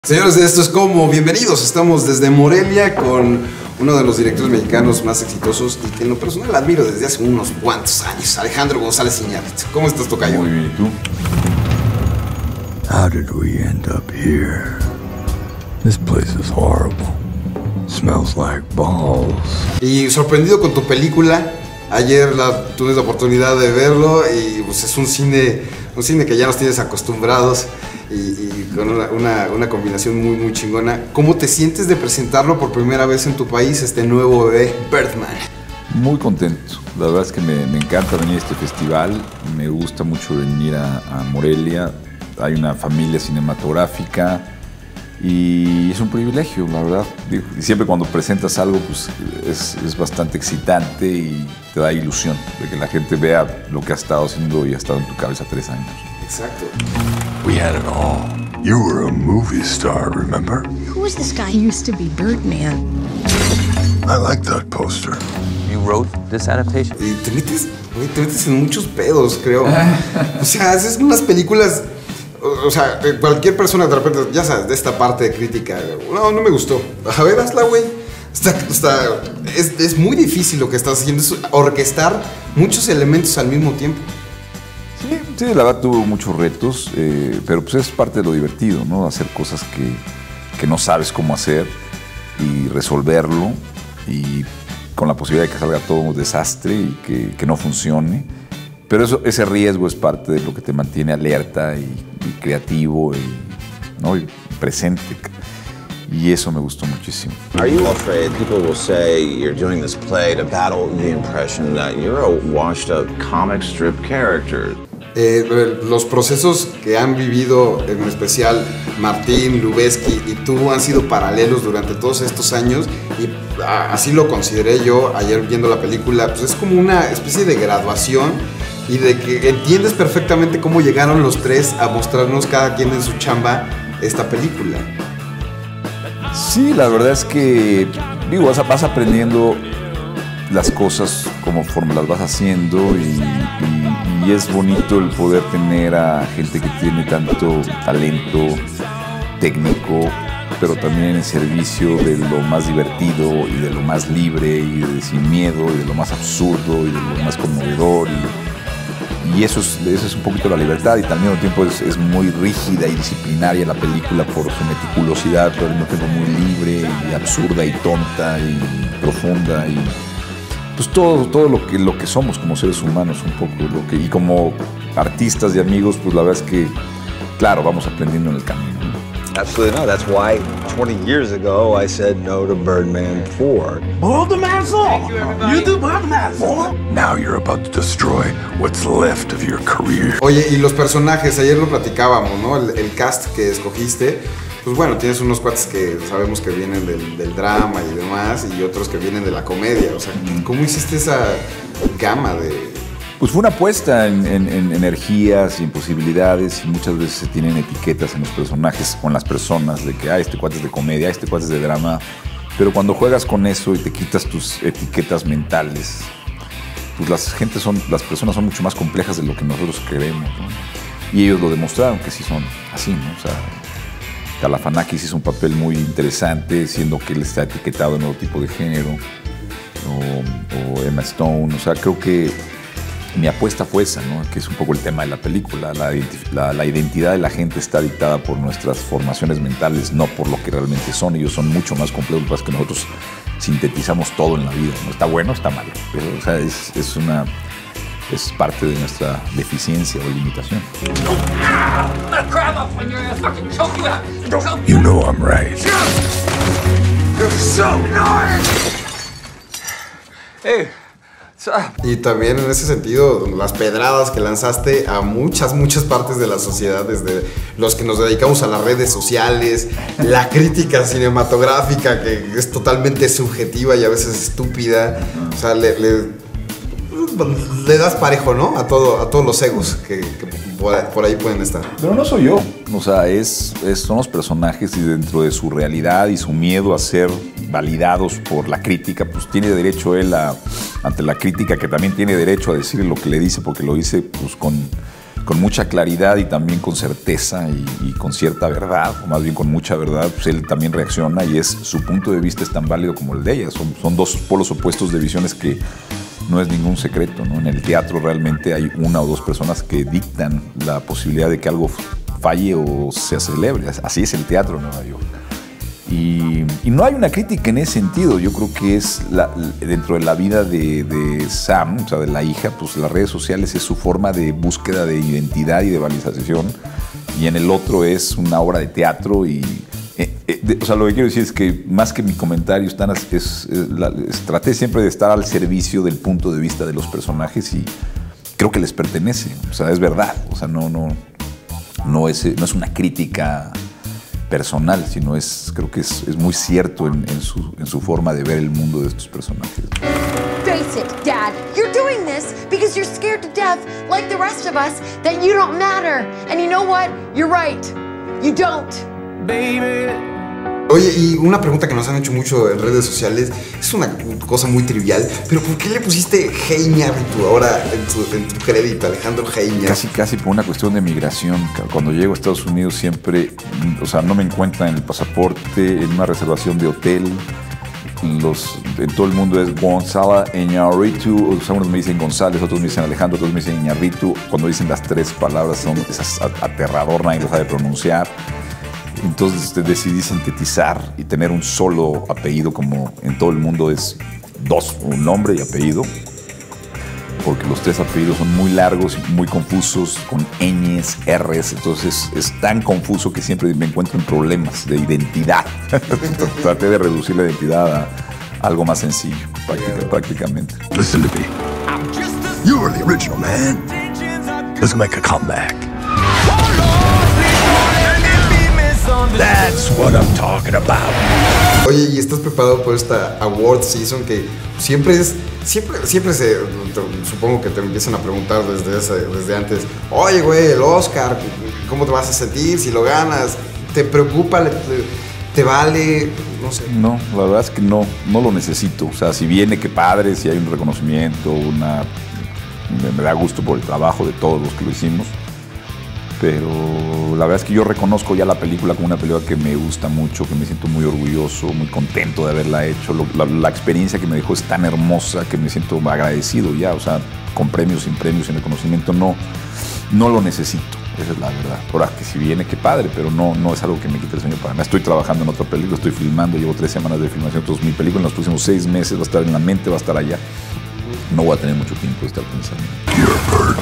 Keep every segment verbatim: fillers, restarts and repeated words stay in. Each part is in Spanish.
Señores de Esto es Como, bienvenidos. Estamos desde Morelia con uno de los directores mexicanos más exitosos y que en lo personal admiro desde hace unos cuantos años, Alejandro González Iñárritu. ¿Cómo estás, tocayo? Muy bien, ¿y tú? How did we end up here? This place is horrible. Smells like balls. Y sorprendido con tu película. Ayer la, tuve la oportunidad de verlo y pues, es un cine, un cine que ya nos tienes acostumbrados y, y con una, una, una combinación muy, muy chingona. ¿Cómo te sientes de presentarlo por primera vez en tu país, este nuevo bebé, Birdman? Muy contento. La verdad es que me, me encanta venir a este festival. Me gusta mucho venir a, a Morelia. Hay una familia cinematográfica y es un privilegio, la verdad. Y siempre cuando presentas algo, pues es, es bastante excitante y te da ilusión de que la gente vea lo que has estado haciendo y ha estado en tu cabeza tres años. Exacto. We had it all. You were a movie star, remember? Who is this guy? He used to be Birdman. I like that poster. You wrote this adaptation? Y te metes, güey, te metes en muchos pedos, creo. O sea, haces unas películas. O, o sea, cualquier persona de repente, ya sabes, de esta parte de crítica, no, no me gustó. A ver, hazla, güey. Está, está, es, es muy difícil lo que estás haciendo, es orquestar muchos elementos al mismo tiempo. Sí, sí, la verdad tuvo muchos retos, eh, pero pues es parte de lo divertido, ¿no? Hacer cosas que, que no sabes cómo hacer y resolverlo y con la posibilidad de que salga todo un desastre y que, que no funcione. Pero eso, ese riesgo es parte de lo que te mantiene alerta y, y creativo y, ¿no? y presente. Y eso me gustó muchísimo. Are you afraid people will say you're doing this play to battle the impression that you're a washed-up comic strip character? Eh, los procesos que han vivido, en especial Martín, Lubezki y tú, han sido paralelos durante todos estos años y a, así lo consideré yo ayer viendo la película. Pues es como una especie de graduación y de que entiendes perfectamente cómo llegaron los tres a mostrarnos cada quien en su chamba esta película. Sí, la verdad es que, digo, vas, vas aprendiendo las cosas conforme las vas haciendo y, y, y es bonito el poder tener a gente que tiene tanto talento técnico, pero también en servicio de lo más divertido y de lo más libre y de sin miedo y de lo más absurdo y de lo más conmovedor. Y, y eso, es, eso es un poquito la libertad y también al mismo tiempo es, es muy rígida y disciplinaria la película por su meticulosidad, pero al mismo tiempo muy libre y absurda y tonta y profunda y pues todo, todo lo, que, lo que somos como seres humanos un poco lo que, y como artistas y amigos, pues la verdad es que claro, vamos aprendiendo en el camino, ¿no? Absolutely not. That's why twenty years ago I said no to Birdman four. Boil the man's law. You do Birdman four. Now you're about to destroy what's left of your career. Oye, y los personajes, ayer lo platicábamos, ¿no? El, el cast que escogiste, pues bueno, tienes unos cuates que sabemos que vienen del, del drama y demás, y otros que vienen de la comedia. O sea, ¿cómo hiciste esa gama de...? Pues fue una apuesta en, en, en energías y en posibilidades y muchas veces se tienen etiquetas en los personajes, con las personas, de que ah, este cuate es de comedia, este cuate es de drama, pero cuando juegas con eso y te quitas tus etiquetas mentales, pues las, gente son, las personas son mucho más complejas de lo que nosotros creemos, ¿no? Y ellos lo demostraron que sí son así, ¿no? O sea, Galifianakis hizo un papel muy interesante, siendo que él está etiquetado en otro tipo de género, o, o Emma Stone, o sea, creo que mi apuesta fue esa, ¿no? Que es un poco el tema de la película. La, la, la identidad de la gente está dictada por nuestras formaciones mentales, no por lo que realmente son. Ellos son mucho más complejos que nosotros sintetizamos todo en la vida, ¿no? Está bueno, está malo, pero o sea, es, es, una, es parte de nuestra deficiencia o limitación. You know I'm right. You're so nice. Hey. Y también en ese sentido, las pedradas que lanzaste a muchas, muchas partes de la sociedad, desde los que nos dedicamos a las redes sociales, la crítica cinematográfica que es totalmente subjetiva y a veces estúpida. O sea, le, le, le das parejo, ¿no? A, todo, a todos los egos que, que por, por ahí pueden estar. Pero no soy yo, o sea, es, es, son los personajes y dentro de su realidad y su miedo a ser validados por la crítica, pues tiene derecho él a, ante la crítica, que también tiene derecho a decir lo que le dice, porque lo dice pues con, con mucha claridad y también con certeza y, y con cierta verdad, o más bien con mucha verdad, pues él también reacciona y es, su punto de vista es tan válido como el de ella. Son, son dos polos opuestos de visiones que no es ningún secreto, ¿no? En el teatro realmente hay una o dos personas que dictan la posibilidad de que algo falle o se celebre. Así es el teatro en Nueva York. Y, y no hay una crítica en ese sentido. Yo creo que es la, dentro de la vida de, de Sam, o sea, de la hija, pues las redes sociales es su forma de búsqueda de identidad y de validación. Y en el otro es una obra de teatro. Y, eh, eh, de, o sea, lo que quiero decir es que más que mi comentario, están, es, es, la, es, traté siempre de estar al servicio del punto de vista de los personajes y creo que les pertenece. O sea, es verdad. O sea, no, no, no, es, no es una crítica personal, sino es, creo que es, es muy cierto en, en, su, en su forma de ver el mundo de estos personajes. Face it, Dad, you're doing this because you're scared to death, like the rest of us, that you don't matter. And you know what? You're right. You don't. Baby. Oye, y una pregunta que nos han hecho mucho en redes sociales, es una cosa muy trivial, pero ¿por qué le pusiste Hey Ñarritu ahora en tu, en tu crédito, Alejandro Hey Ñarritu? Casi, casi por una cuestión de migración. Cuando llego a Estados Unidos siempre, o sea, no me encuentran en el pasaporte, en una reservación de hotel. Los, en todo el mundo es Gonzalo Iñárritu, o sea, unos me dicen González, otros me dicen Alejandro, otros me dicen Iñárritu. Cuando dicen las tres palabras son esas aterrador, nadie lo sabe pronunciar. Entonces decidí sintetizar y tener un solo apellido, como en todo el mundo es dos, un nombre y apellido, porque los tres apellidos son muy largos y muy confusos, con ñes, erres, entonces es tan confuso que siempre me encuentro en problemas de identidad. Traté de reducir la identidad a algo más sencillo, práctica, prácticamente. Listen to me. You were the original, man. Let's make a comeback. That's what I'm talking about. Oye, ¿y estás preparado por esta award season que siempre es, siempre, siempre se, te, supongo que te empiezan a preguntar desde, ese, desde antes, oye, güey, el Oscar, ¿cómo te vas a sentir si lo ganas? ¿Te preocupa? ¿Te, te vale? No sé. No, la verdad es que no, no lo necesito. O sea, si viene, qué padre, si hay un reconocimiento, una, me, me da gusto por el trabajo de todos los que lo hicimos. Pero la verdad es que yo reconozco ya la película como una película que me gusta mucho, que me siento muy orgulloso, muy contento de haberla hecho. Lo, la, la experiencia que me dejó es tan hermosa que me siento agradecido ya, o sea, con premios, sin premios, sin reconocimiento, no, no lo necesito, esa es la verdad. Ahora que si viene, qué padre, pero no, no es algo que me quite el sueño para nada. Estoy trabajando en otra película, estoy filmando, llevo tres semanas de filmación, entonces mi película en los próximos seis meses va a estar en la mente, va a estar allá. No voy a tener mucho tiempo de estar pensando. You're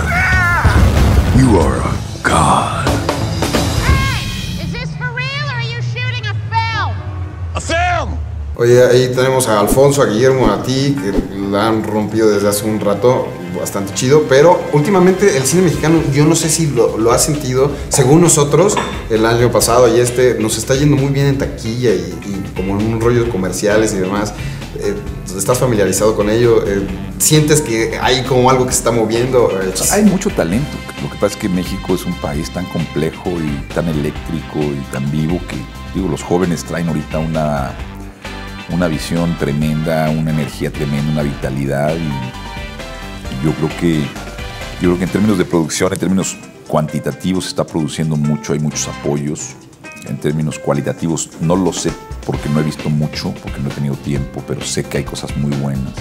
Birdman. You are a God. Hey, is this for real or are you shooting a film? A film! Oye, ahí tenemos a Alfonso, a Guillermo, a ti, que la han rompido desde hace un rato, bastante chido, pero últimamente el cine mexicano, yo no sé si lo, lo has sentido, según nosotros, el año pasado y este, nos está yendo muy bien en taquilla y, y como en un rollo de comerciales y demás. Eh, ¿Estás familiarizado con ello? Eh, ¿Sientes que hay como algo que se está moviendo? Hay mucho talento. Lo que pasa es que México es un país tan complejo y tan eléctrico y tan vivo que, digo, los jóvenes traen ahorita una, una visión tremenda, una energía tremenda, una vitalidad y, y yo creo que yo creo que en términos de producción, en términos cuantitativos se está produciendo mucho, hay muchos apoyos. En términos cualitativos no lo sé porque no he visto mucho, porque no he tenido tiempo, pero sé que hay cosas muy buenas.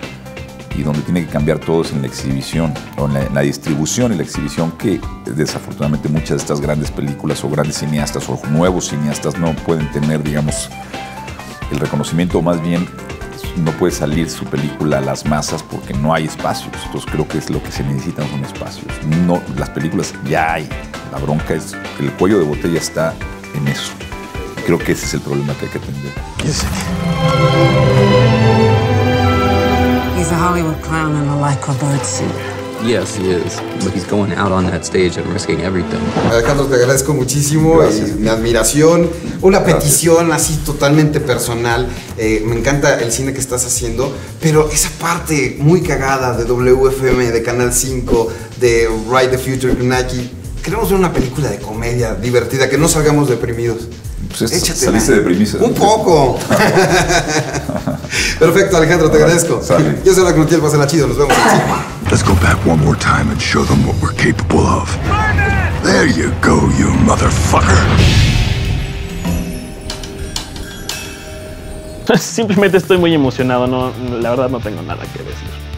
Y donde tiene que cambiar todo es en la exhibición, o en la, en la distribución y la exhibición, que desafortunadamente muchas de estas grandes películas o grandes cineastas o nuevos cineastas no pueden tener, digamos, el reconocimiento, o más bien no puede salir su película a las masas porque no hay espacios. Entonces creo que es lo que se necesitan son espacios. No, las películas ya hay. La bronca es que el cuello de botella está en eso. Creo que ese es el problema que hay que atender. He's a Hollywood clown in a lycra bird suit. Yes, he is. But he's going out on that stage and risking everything. Alejandro, te agradezco muchísimo. Y mi admiración, una petición así totalmente personal. Eh, me encanta el cine que estás haciendo, pero esa parte muy cagada de W F M, de Canal cinco, de Ride the Future con Nike. Queremos ver una película de comedia divertida, que no salgamos deprimidos. Pues es, saliste deprimido. Un poco. Perfecto, Alejandro, te agradezco. Sale. Yo soy la Clotilde, pasen chido, nos vemos en cine. Let's go back one more time and show them what we're capable of. There you go, you motherfucker. Simplemente estoy muy emocionado, no, la verdad no tengo nada que decir.